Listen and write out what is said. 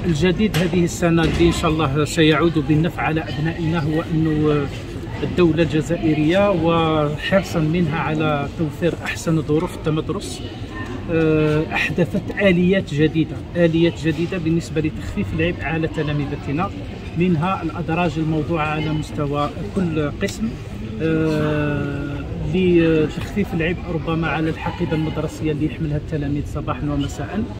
الجديد هذه السنة اللي إن شاء الله سيعود بالنفع على أبنائنا هو أنه الدولة الجزائرية وحرصا منها على توفير أحسن ظروف التمدرس أحدثت آليات جديدة بالنسبة لتخفيف العبء على تلامذتنا، منها الأدراج الموضوعة على مستوى كل قسم لتخفيف العبء ربما على الحقيبة المدرسية اللي يحملها التلاميذ صباحا ومساء.